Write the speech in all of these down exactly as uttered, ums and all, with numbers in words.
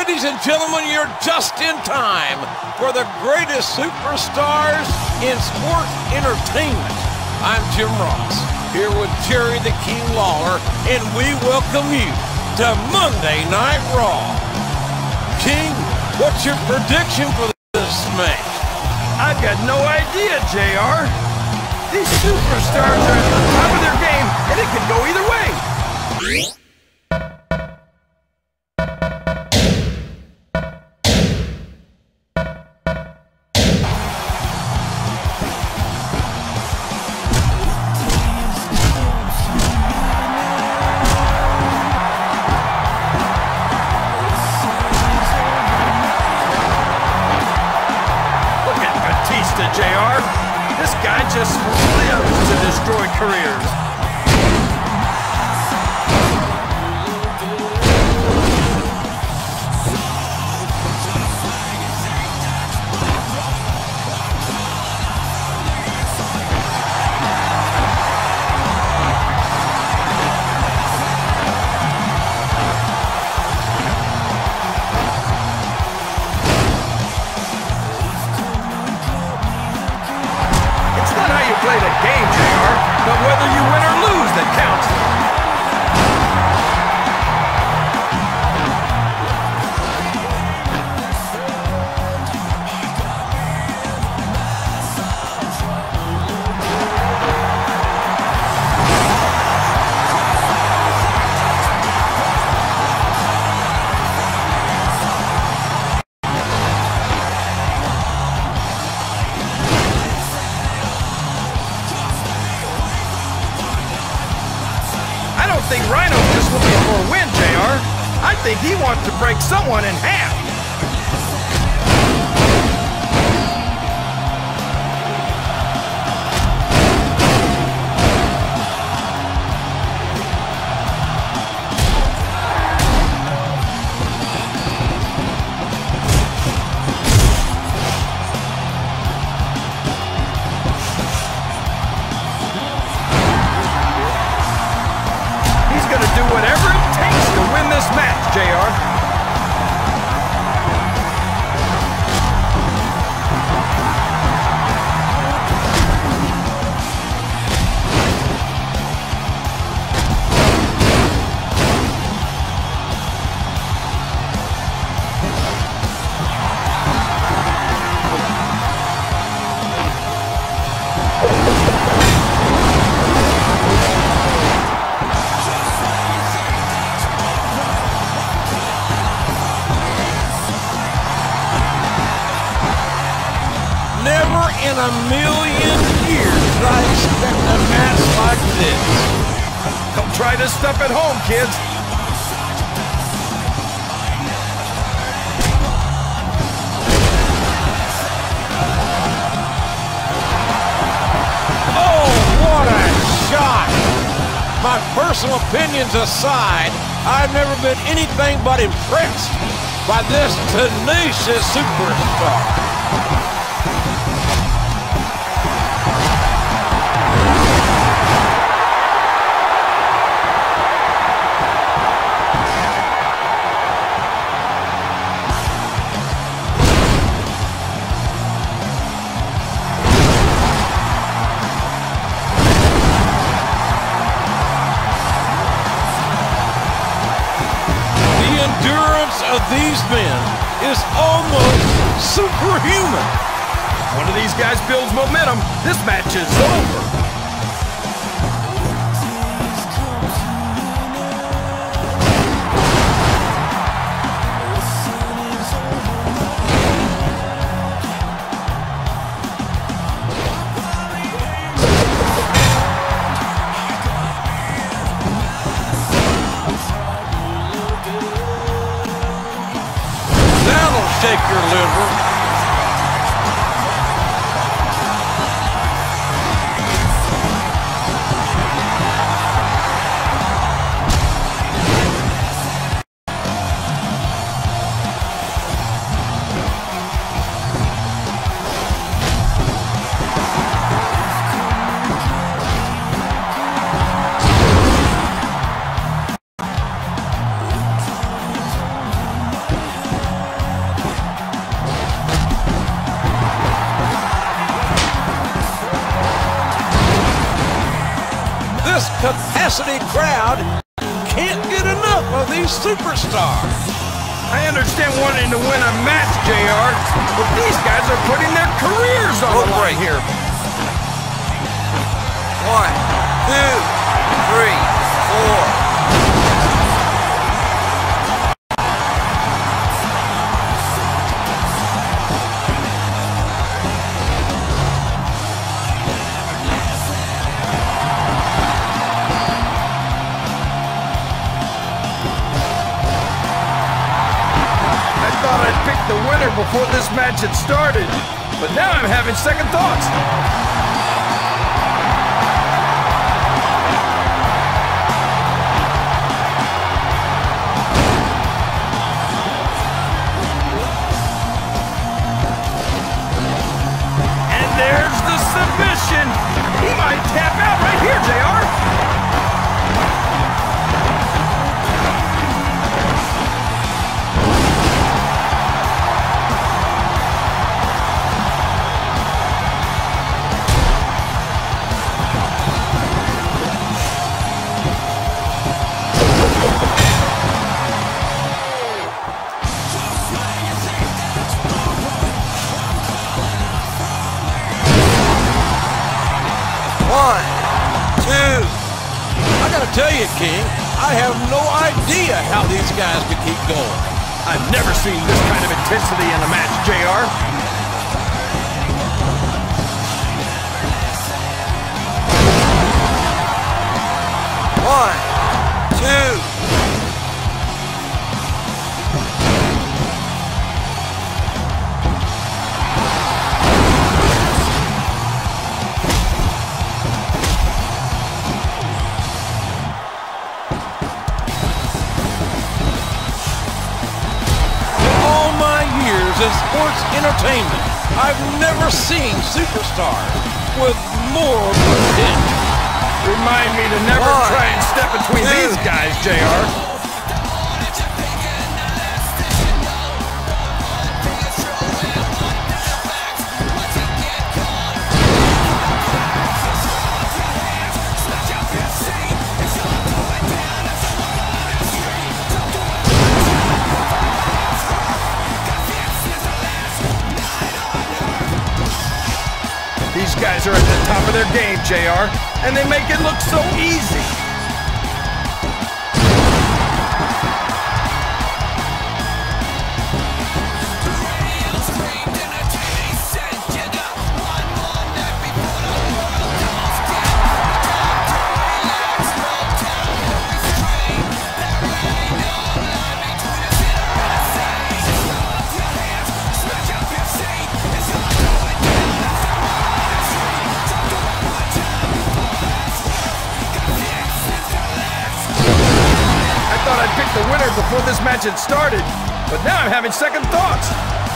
Ladies and gentlemen, you're just in time for the greatest superstars in sports entertainment. I'm Jim Ross, here with Jerry the King Lawler, and we welcome you to Monday Night Raw. King, what's your prediction for this match? I've got no idea, J R. These superstars are at the top of their game, and it could go either way. J R, this guy just lives to destroy careers. Play the game, J R, but whether you win or lose that counts. I think Rhino's just looking for a win, J R. I think he wants to break someone in half. Do whatever it takes to win this match, J R. Never in a million years did I expect a match like this. Don't try this stuff at home, kids. Oh, what a shot! My personal opinions aside, I've never been anything but impressed by this tenacious superstar. Of these men is almost superhuman. One of these guys builds momentum. This match is over. Take your liver. capacity crowd can't get enough of these superstars. I understand wanting to win a match, J R, but these guys are putting their careers on the line here. One, two, three, four. The winner before this match had started, but now I'm having second thoughts. And there's the submission. He might tap out right here, J R. One, two. I gotta tell you, King, I have no idea how these guys could keep going. I've never seen this kind of intensity in a match, J R. One, two. In sports entertainment, I've never seen superstars with more potential. Remind me to never One, try and step between two. these guys, J R. These guys are at the top of their game, J R, and they make it look so easy. The winner before this match had started, but now I'm having second thoughts.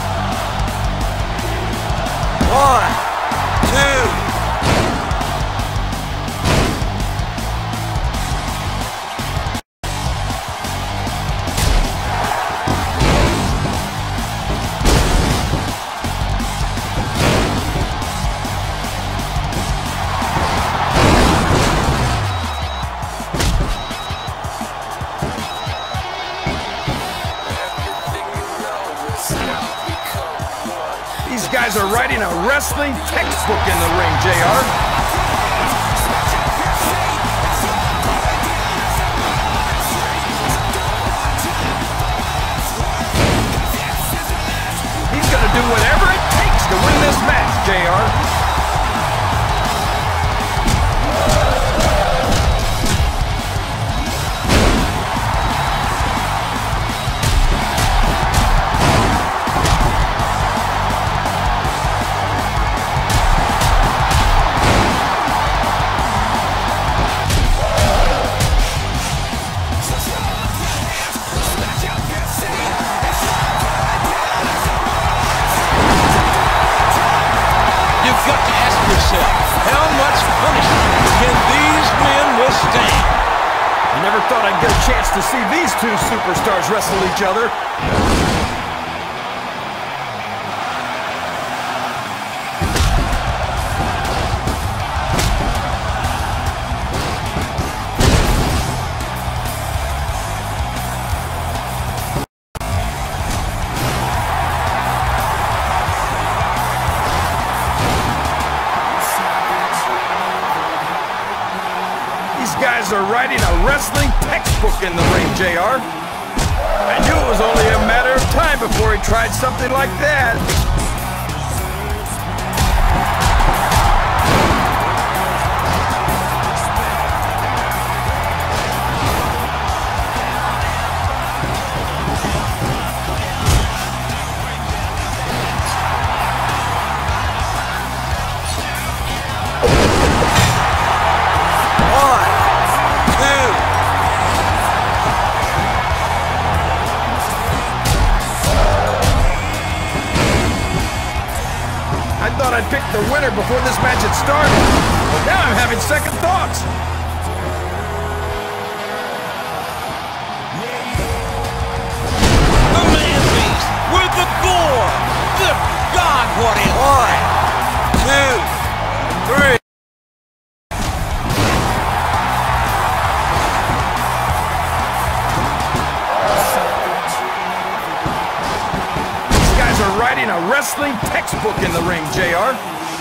One, two. These guys are writing a wrestling textbook in the ring, J R. He's gonna do whatever it takes to win this match, J R. How much punishment can these men withstand? I never thought I'd get a chance to see these two superstars wrestle each other. writing a wrestling textbook in the ring, J R. I knew it was only a matter of time before he tried something like that. I thought I'd pick the winner before this match had started, but now I'm having second thoughts. The man beast with the gore. Good God, what is One, two, three. These guys are writing a wrestling textbook in the ring, J R.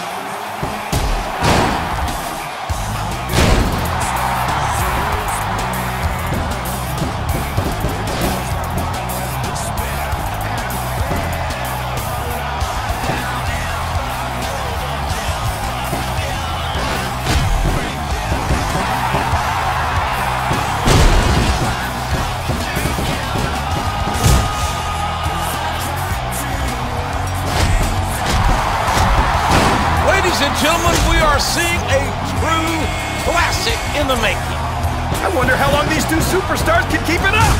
Ladies and gentlemen, we are seeing a true classic in the making. I wonder how long these two superstars can keep it up.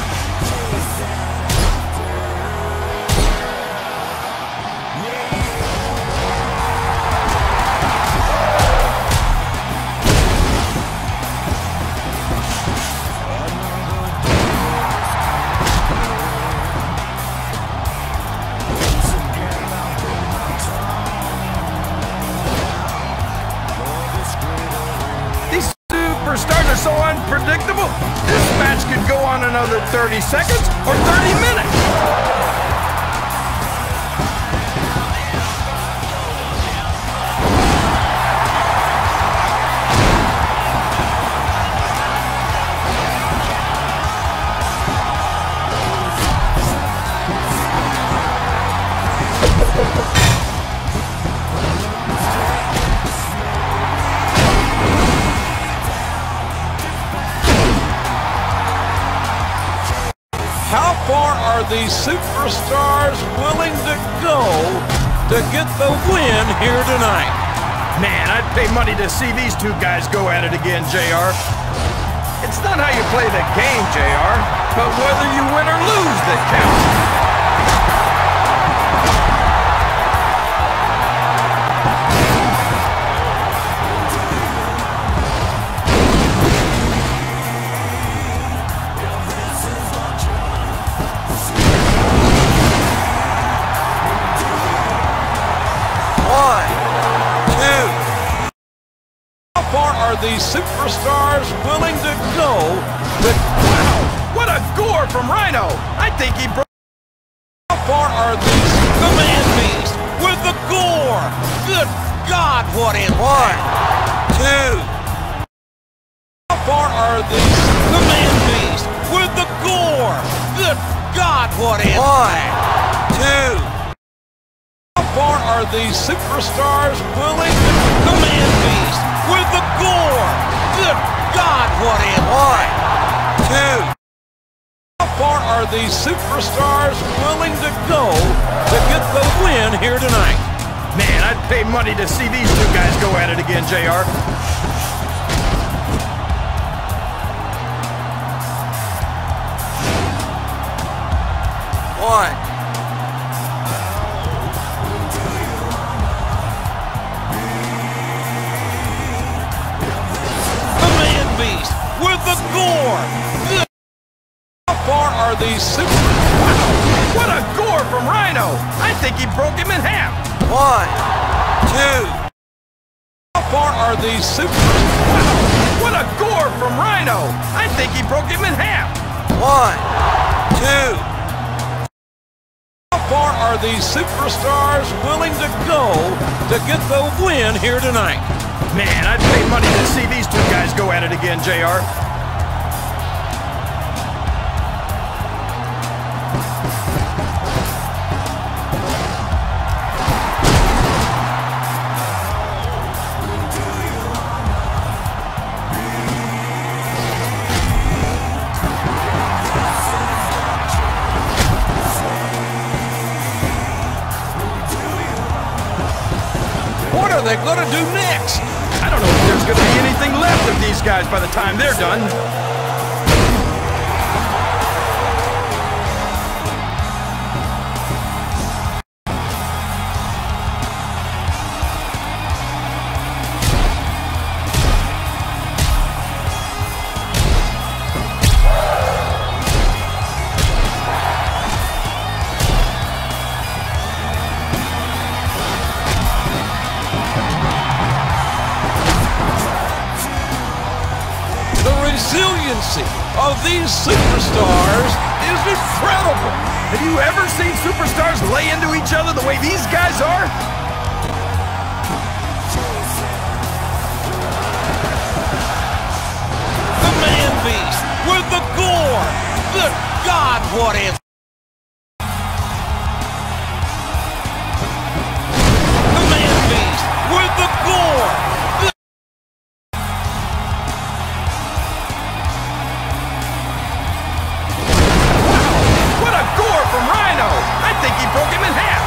These superstars are so unpredictable. This match could go on another thirty seconds or thirty minutes. How far are these superstars willing to go to get the win here tonight? Man, I'd pay money to see these two guys go at it again, J R. It's not how you play the game, J R, but whether you win or lose that counts. One, two. How far are these superstars willing to go to... Wow, what a gore from Rhino! I think he broke... How far are these... The man beast with the gore. Good God, what is... One, two. How far are these... The man beast with the gore. Good God, what is... One, two. How far are these superstars willing to... The man beast with the gore. Good God, what is... One, two. How far are these superstars willing to go to get the win here tonight? Man, I'd pay money to see these two guys go at it again, J R. One. The man beast with the gore. Good. How far are these super... Wow, what a gore from Rhino! I think he broke him in half. One, two. How far are these super... Wow, what a gore from Rhino! I think he broke him in half. One, two. How far are these superstars willing to go to get the win here tonight? Man, I'd pay money to see these two guys go at it again, J R. are they going to do next? I don't know if there's going to be anything left of these guys by the time they're done. Resiliency of these superstars is incredible. Have you ever seen superstars lay into each other the way these guys are? The Man Beast with the gore. Good God, what is... The Man Beast with the gore. I think he broke him in half.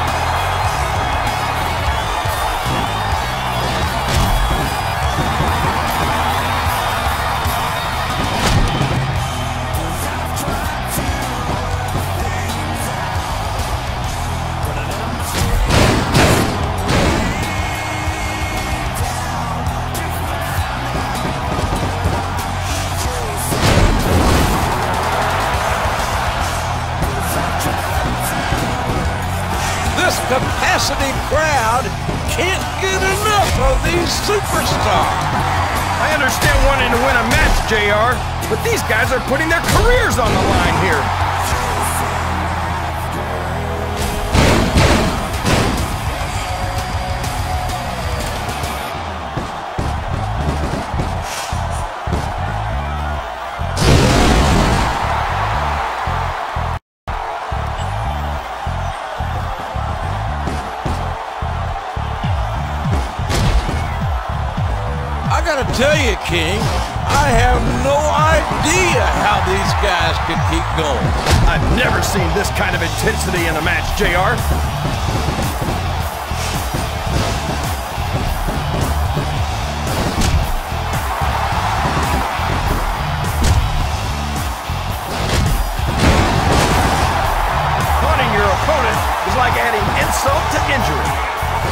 Capacity crowd can't get enough of these superstars. I understand wanting to win a match, J R, but these guys are putting their careers on the line here. I gotta tell you, King, I have no idea how these guys can keep going. I've never seen this kind of intensity in a match, J R. Haunting your opponent is like adding insult to injury.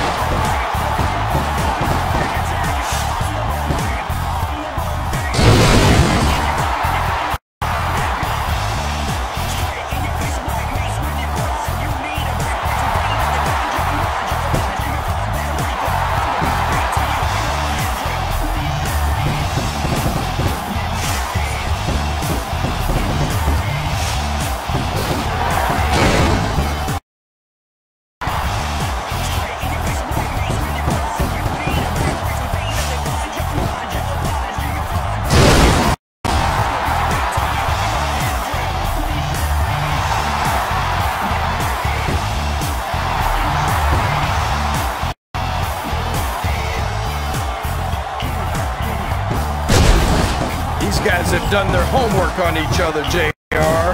These guys have done their homework on each other, J R.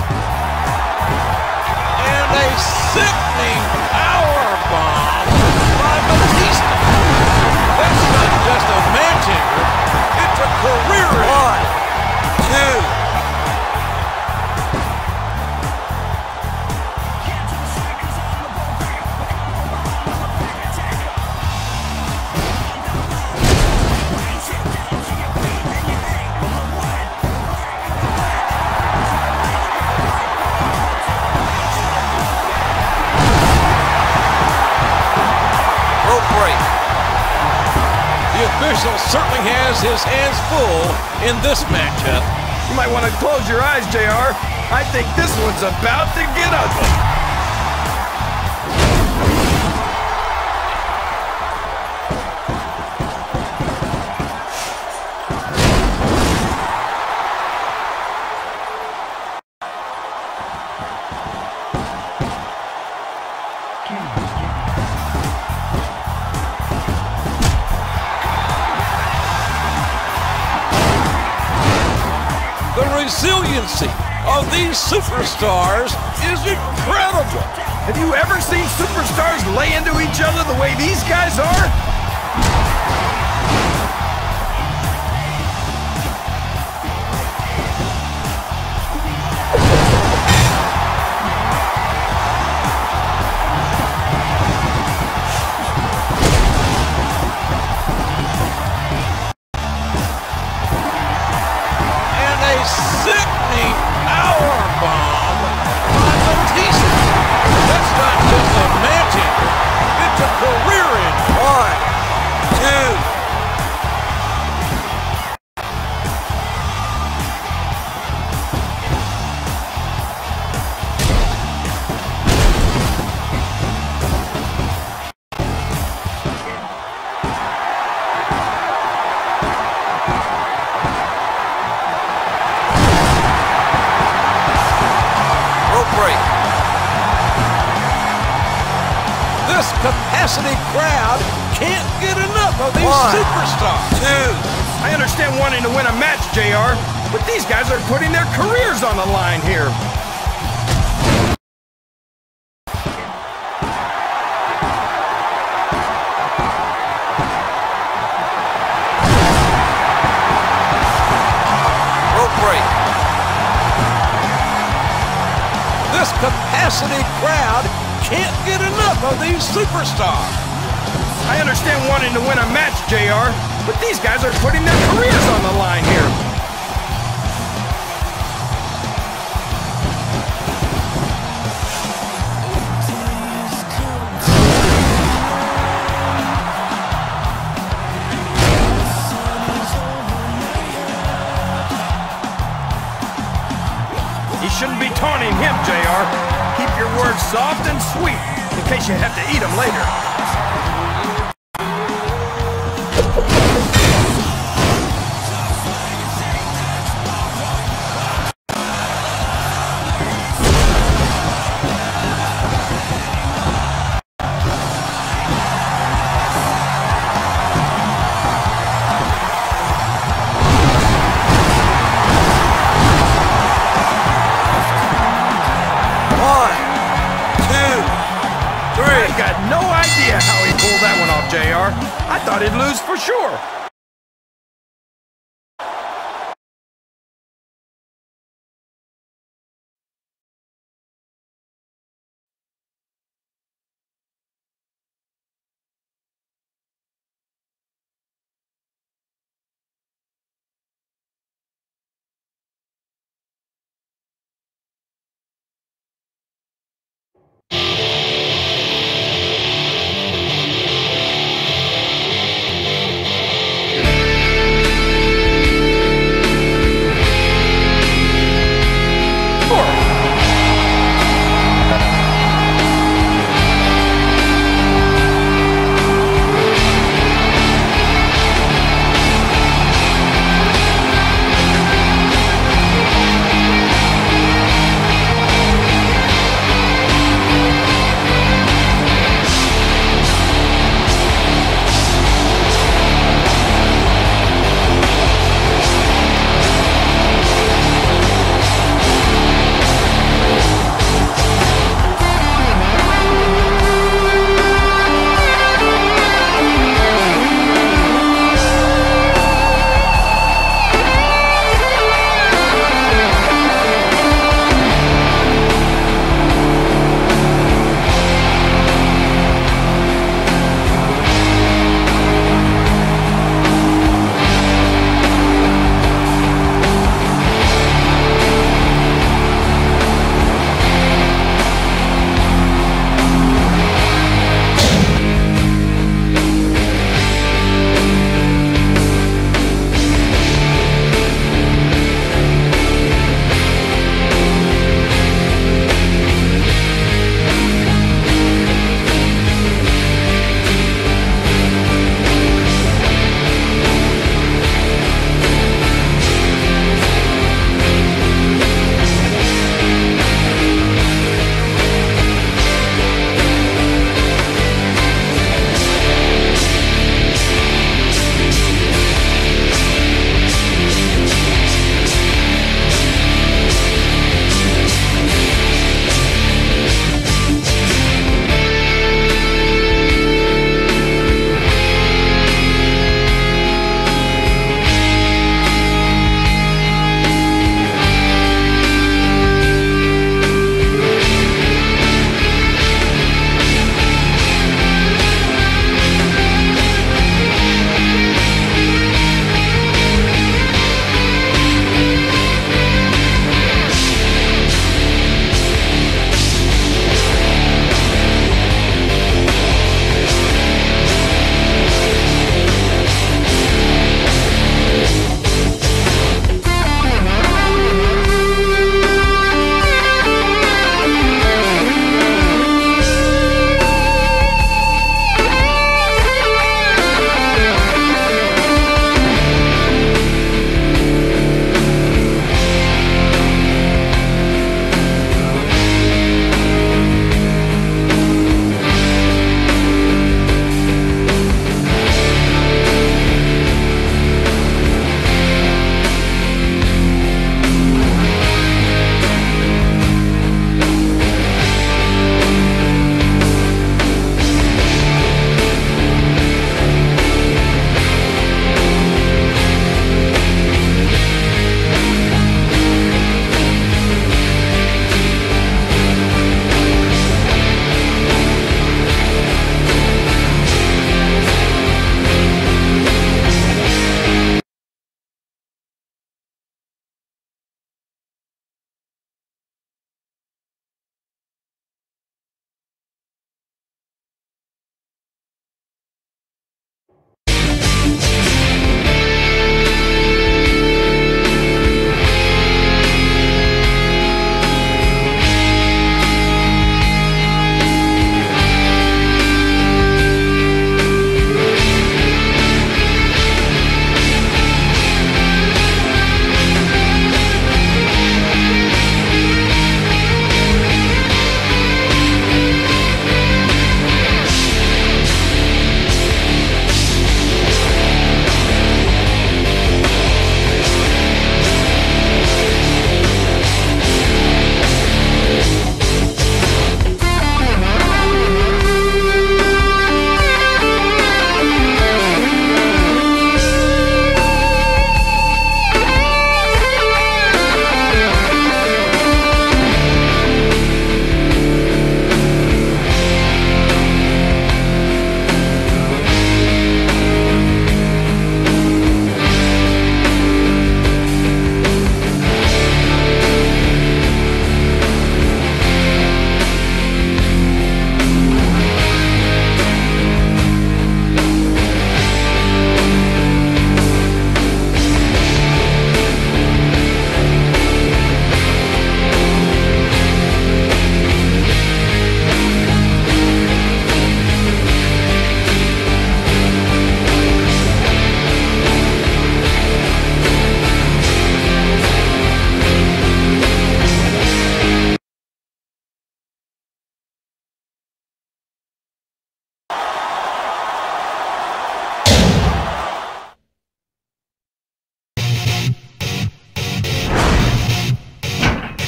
And a sickening power bomb by Batista. That's not just a match ender, it's a career ender. One, two. The official certainly has his hands full in this matchup. You might want to close your eyes, J R. I think this one's about to get ugly. The resiliency of these superstars is incredible. Have you ever seen superstars lay into each other the way these guys are? Sickening powerbomb on Batista. That's not just a match ender, it's a career ender. One, two. This capacity crowd can't get enough of these One, superstars. Two. I understand wanting to win a match, J R, but these guys are putting their careers on the line here. Rope break. This capacity crowd can't get enough of these superstars. I understand wanting to win a match, J R, but these guys are putting their careers on the line here. You shouldn't be taunting him, J R. Keep your words soft and sweet, in case you have to eat them later. I got no idea how he pulled that one off, J R. I thought he'd lose for sure.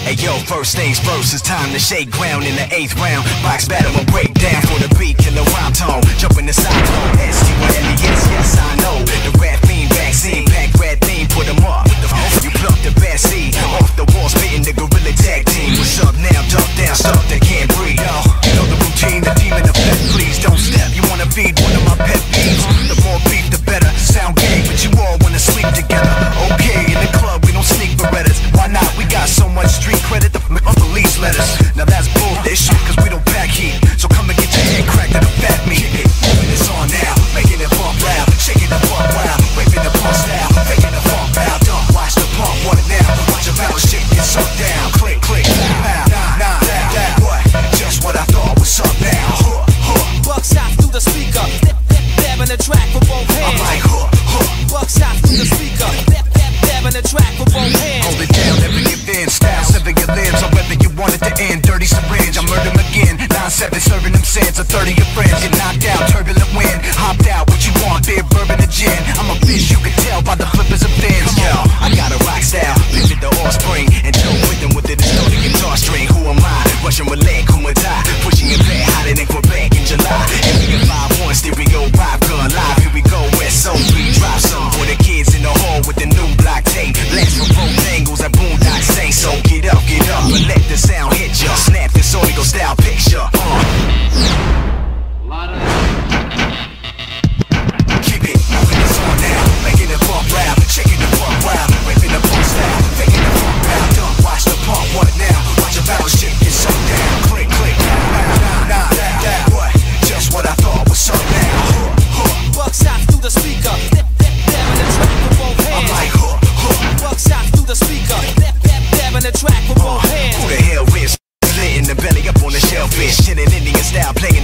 Hey yo, first things first, it's time to shake ground in the eighth round. Box battle will break down for the beat, kill the rhyme tone. Jump in the cyclone, S T Y L E S, yes I know. The rap fiend vaccine, pack red theme, put them up. You pluck the best seed, off the wall spitting the gorilla tag team. What's up now, duck down, stuff that can't breathe. Yo, you know the routine, the team in the pet, please don't step. You wanna feed one of my pet peeves. The more beef, the better. Sound gay, but you all wanna sleep together. Okay, in the club, we don't sneak Berettas. Why not? We got so much street credit, the police let us. Now that's bullish, cause we don't pack heat. So come and get your head cracked at a fat meat. It's on now, making it bump loud, shaking the bump wild, raping the pump style, faking the funk bow. Don't watch the pump, want it now. Watch your bounce, shit get sucked down. Click, click, pow, nah, nah, nah. What? Just what I thought was up now. Huh, huh. Buckshot through the speaker, dabbing the track with both hands. I'm like, huh, huh. Buckshot through the speaker, dabbing the track with both hands. Hold it down, never give in. Style, sever your limbs, or whether you want it to end. Dirty syringe, I murder him again. nine seven serving them sins, a thirty of friends. Get knocked out, turbulent wind. Hopped out, what you want, beer, bourbon, and gin. I'm a fish, you can tell by the flippers of fins. Yo, I got a rock style, picture the offspring. And Joe with them with the distorted guitar string. Who am I? Russian roulette, who would die? Pushing it back, hotter than Quebec in July. And we got five one, stereo, vibe, gun live. Here we go, West Zone, three drive some. For the kids in the hall with the new block tape. Blast from both angles at Boondock say. So get up, get up, and let the sound hit ya. Snap this audio style picture. Uh. Keep it moving, it's on now. Making it bump loud, shaking the bump wild, ripping the pump style, faking the pump pound. Don't watch the pump, what now? Watch your bounce, shit get sucked down. Click, click, nah, nah, nah, nah. What? Just what I thought was up now. Huh, huh. Buckshot through the speaker, dabbing the track with both hands. I'm like, huh, huh. Buckshot through the speaker, dabbing the track with both hands. Who the hell is? In the belly up on the shellfish, shit in Indian style, playing